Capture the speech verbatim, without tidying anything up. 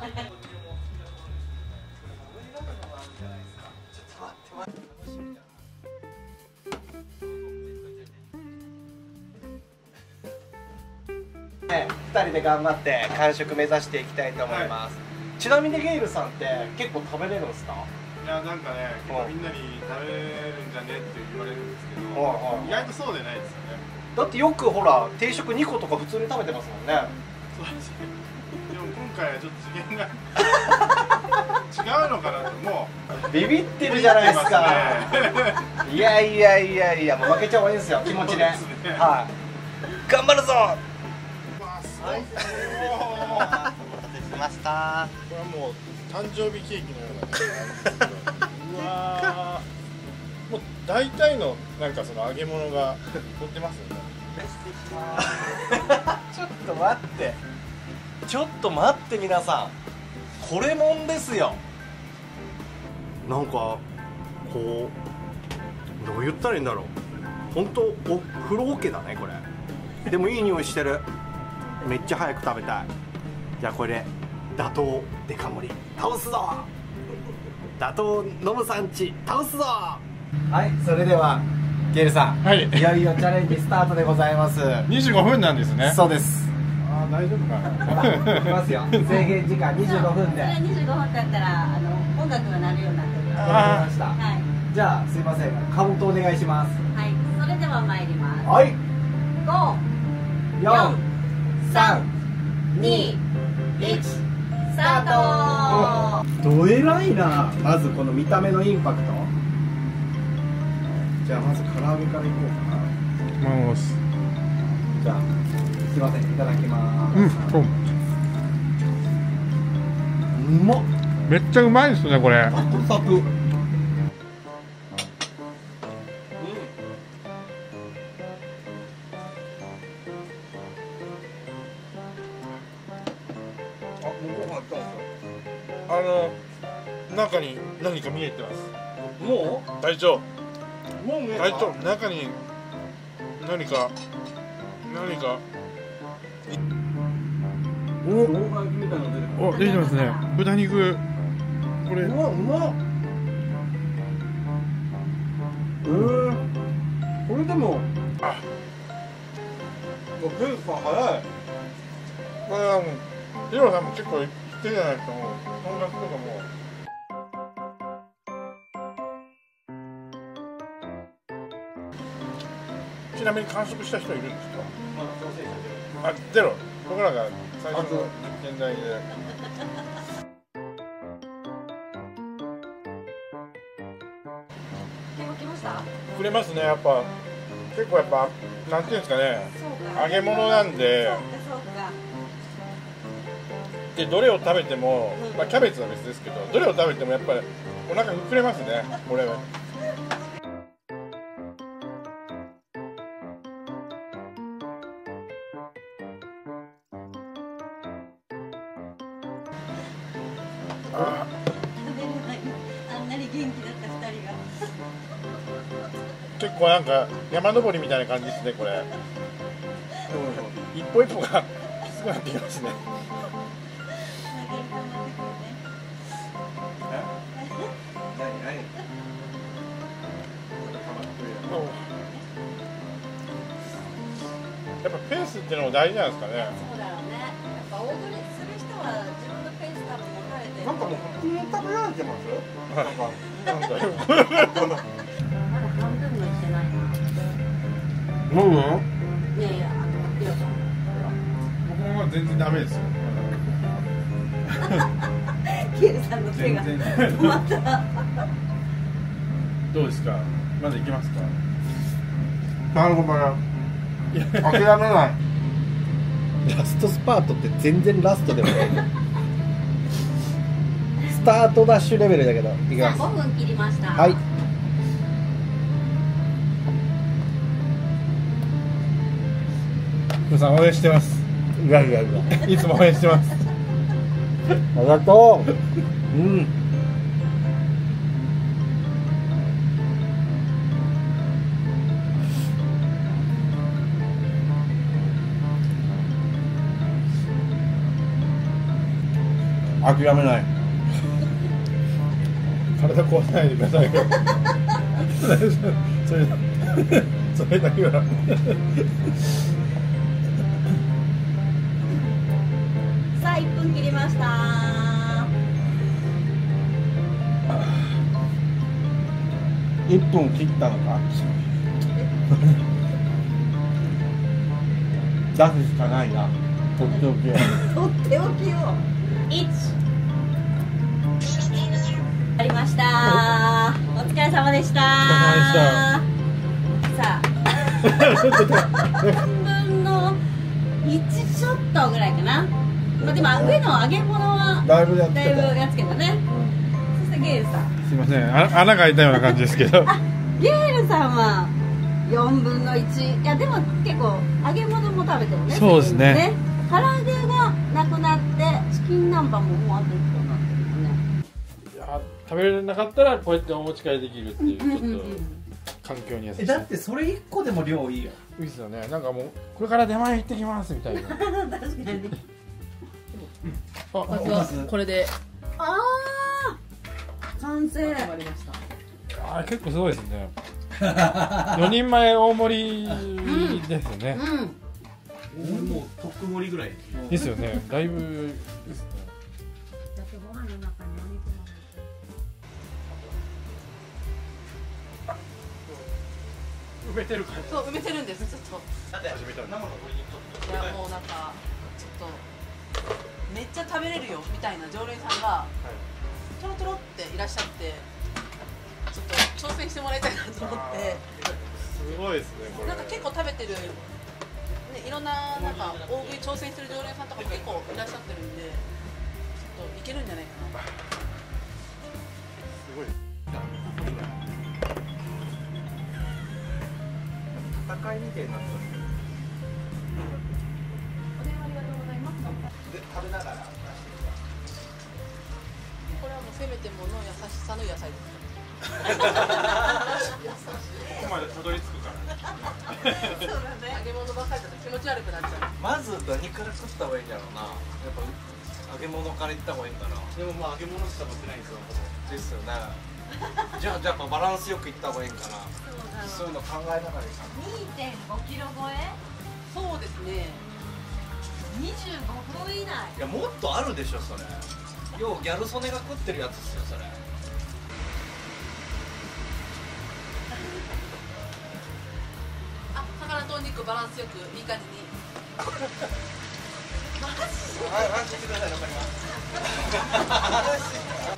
ふたりで頑張って完食目指していきたいと思います。はい、ちなみにゲイルさんって結構食べれるんですか？ いや、なんかね、結構みんなに食べれるんじゃねって言われるんですけど、意外とそうでないですよね。 だってよくほら定食にことか普通に食べてますもんね。 そうですね。でも今回はちょっと次元が違うのかなと、もうビビってるじゃないですか。いやいやいやいや、もう負けちゃ悪いんですよ、気持ちで。はい。頑張るぞ。はい、お待たせしました。 これはもう誕生日ケーキのような感じなんですけどうわー、もう大体のなんかその揚げ物が乗ってますよね。 ちょっと待ってちょっと待って皆さん、これもんですよ。なんかこうどう言ったらいいんだろう、本当お風呂桶だねこれ。でもいい匂いしてる。めっちゃ早く食べたい。じゃあこれで打倒デカ盛り倒すぞ。打倒ノムさんち倒すぞ。はい、それではゲイルさん、はい、いよいよチャレンジスタートでございます。 にじゅうごふんなんですね。 そうです。 ああ、大丈夫かな。いきますよ。 制限時間にじゅうごふんで。 にじゅうごふんだったらあの音楽が鳴るようになってる。 わかりました。はい。じゃあすいません、カウントお願いします。 はい、それでは参ります。 はい。 ご、よん、さん、に、いち、スタート。 どえらいな。まずこの見た目のインパクト。じゃあまず唐揚げからいこうかな。 マウス。 じゃあすいません、いただきます。 うん、 うまっ。 めっちゃうまいですねこれ。 サクサク。 あの中に何か見えてます。 もう隊長、 もう見えた。 隊長、中に何か何かおお、出てますね。豚肉、これうまっ、うまっ。えー、これでもあペースが早い。 これはもうヒロさんも結構いってるじゃないですか。もう音楽とかもちなみに完食した人いるんですか？あ、ゼロ。僕らが最初の実験台で結構来ました？ くれますね。やっぱ結構やっぱなんていうんですかね、揚げ物なんで。でどれを食べても、まあ、キャベツは別ですけど、どれを食べてもやっぱりお腹膨れますねこれは。 あんなに元気だったふたりが結構なんか山登りみたいな感じですねこれ。一歩一歩がきつくなってきますね。やっぱペースっていうのも大事なんですかね。 そうだよね。やっぱ大食いする人は自分のペース多分持たれてる。 なんかもう普通に食べられてます？なんかなんだよ。 まだ半分もしてないな。 飲む？ いやいや、あのヒロさん。 僕は全然ダメですよ。 ケイルさんの手が止まった。 どうですか？まだいけますか？ なるほどな。諦めない。ラストスパートって全然ラストでもないスタートダッシュレベルだけど。いきます。 ごふん切りました。 はい。 皆さん応援してます。 うわうわうわいつも応援してます。 ありがとう。うん。 諦めない。 体壊さないでくださいよそれそれだけはさあいっぷん切りました。 いっぷん切ったのか出すしかないな。とっておきをとっておきをいちありました。お疲れ様でした。さあ半分のいちちょっとぐらいかな。まあでも上の揚げ物はだいぶやってた。 だいぶやっつけたね。そしてゲールさん、 すいません、あ穴が開いたような感じですけどあ、ゲールさんはよんぶんのいち。いやでも結構揚げ物も食べてるね。 そうですね。 唐揚げがなくなってチキン南蛮ももうあといっこになってるよね。 いや食べれなかったらこうやってお持ち帰りできるっていうちょっうんうんうんと環境に優しい。 えだってそれいっこでも量いいよ。 いいですよね。なんかもうこれから出前行ってきますみたいな確かに。 あまずはこれでああ完成。 決まりました。 あ結構すごいですねよにんまえ大盛りですよね。 うんもう特盛りぐらい。 いいですよね。だいぶいいですね。 だってご飯の中にお肉も埋めてる感じ。 そう埋めてるんです。ちょっと始めたんだ。 いやもうなんかちょっとめっちゃ食べれるよみたいな常連さんがトロトロっていらっしゃって、ちょっと挑戦してもらいたいなと思って。 すごいですねこれ。 なんか結構食べてる、ね、いろんななんか大食い挑戦してる常連さんとかも結構いらっしゃってるんで、ちょっといけるんじゃないかな。 すごい。 戦いみたいになってます。 お電話ありがとうございます。 で食べながら。 これはもうせめてもの優しさの野菜です。 ここまでたどり着くから。 揚げ物ばっかりだと気持ち悪くなっちゃう。 まず何から食った方がいいんだろうな。やっぱ揚げ物からいった方がいいんかな。 でもまあ揚げ物しか持ってないんですよ。 ですよね。じゃあじゃあやっぱバランスよくいった方がいいんかな。そういうの考えながらいいかな。 にてんごキロ超えそうですね。 にじゅうごふん以内。 いやもっとあるでしょそれ。ようギャル曽根が食ってるやつですよそれ。 あ、魚とお肉バランスよくいい感じに。 はい、安心してください、頑張ります。